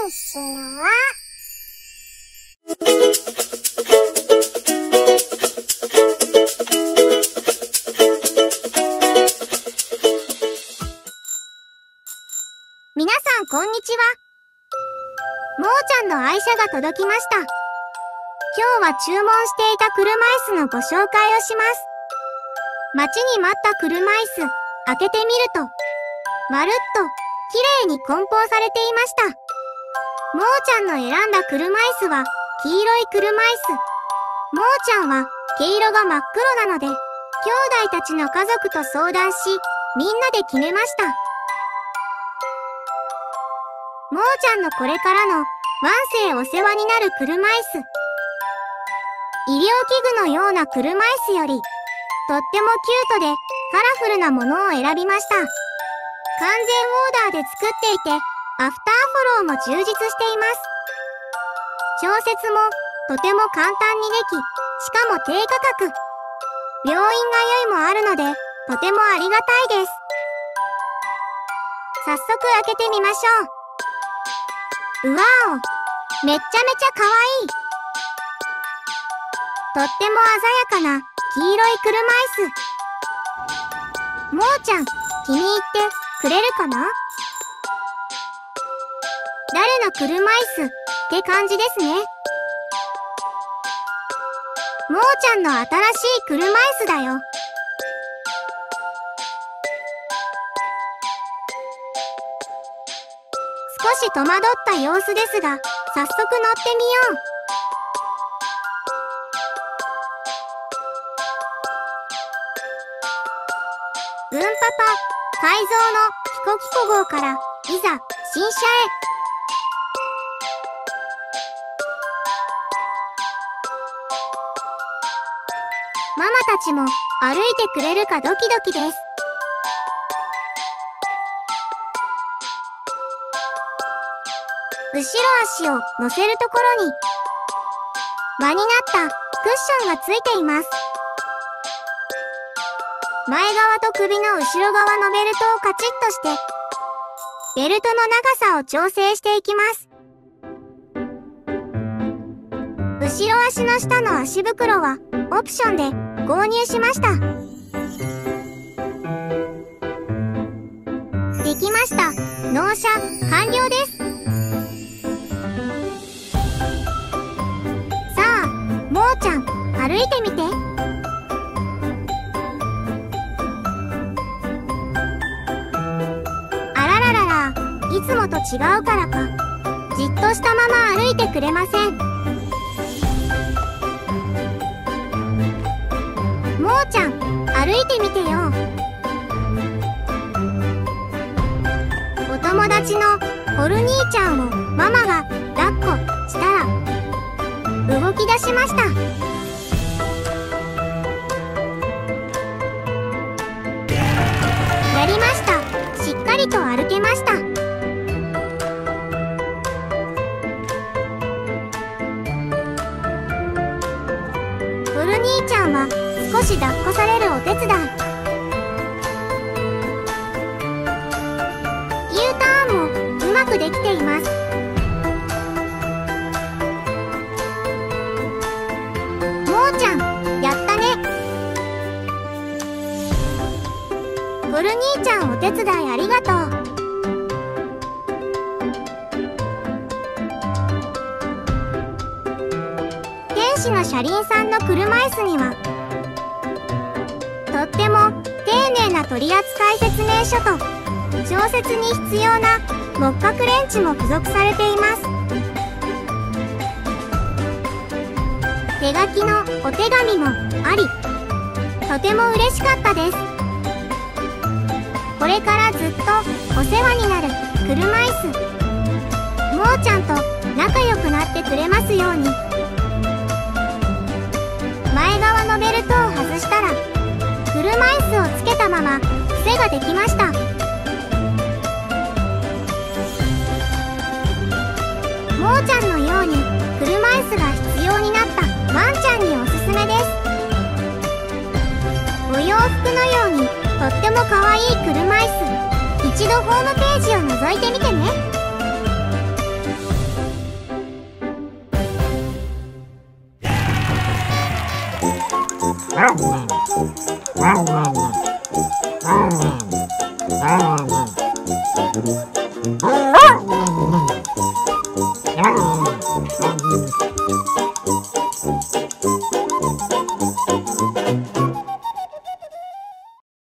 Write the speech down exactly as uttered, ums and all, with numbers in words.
イスの輪。皆さんこんにちは。もーちゃんの愛車が届きました。今日は注文していた車椅子のご紹介をします。待ちに待った車椅子、開けてみると、まるっと、綺麗に梱包されていました。もーちゃんの選んだ車椅子は、黄色い車椅子。もーちゃんは、毛色が真っ黒なので、兄弟たちの家族と相談し、みんなで決めました。もーちゃんのこれからの、万世お世話になる車椅子。医療器具のような車椅子より、とってもキュートでカラフルなものを選びました。完全オーダーで作っていて、アフターフォローも充実しています。調節もとても簡単にでき、しかも低価格。病院通いもあるので、とてもありがたいです。早速開けてみましょう。うわお、めっちゃめちゃ可愛い。とっても鮮やかな黄色い車椅子。もーちゃん、気に入ってくれるかな？誰の車椅子って感じですね。もーちゃんの新しい車椅子だよ。少し戸惑った様子ですが、早速乗ってみよう。うんパパ、改造のキコキコ号から、いざ、新車へ。ママたちも歩いてくれるかドキドキです。後ろ足を乗せるところに、輪になったクッションがついています。前側と首の後ろ側のベルトをカチッとして、ベルトの長さを調整していきます。後ろ足の下の足袋はオプションで購入しました。できました。納車完了です。さあ、もーちゃん、歩いてみて。いつもと違うからか、じっとしたまま歩いてくれません。もーちゃん、歩いてみてよ。お友達のホル兄ちゃんをママが抱っこしたら、動き出しました。やりました。しっかりと歩けました。兄ちゃんは少し抱っこされるお手伝い。U ターンもうまくできています。もーちゃん、やったね。ゴル兄ちゃんお手伝いありがとう。天使の車輪さんの車椅子にはとっても丁寧な取扱説明書と調節に必要な木角レンチも付属されています。手書きのお手紙もあり、とても嬉しかったです。これからずっとお世話になる車椅子、もーちゃんと仲良くなってくれますように。前側のベルトを外したら、車椅子をつけたまま癖ができました。もーちゃんのように車椅子が必要になったワンちゃんにおすすめです。お洋服のようにとっても可愛い車椅子、一度ホームページを覗いてみてね。 Oh,